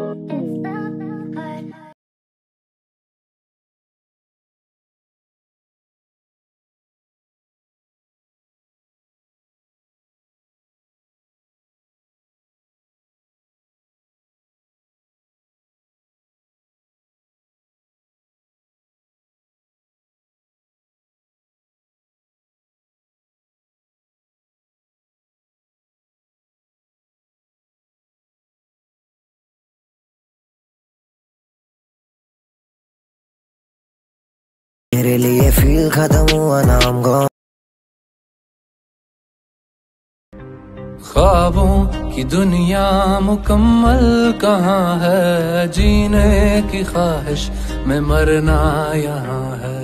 मेरे लिए फील खत्म हुआ नाम गो। ख्वाबों की दुनिया मुकम्मल कहाँ है, जीने की ख्वाहिश में मरना यहाँ है।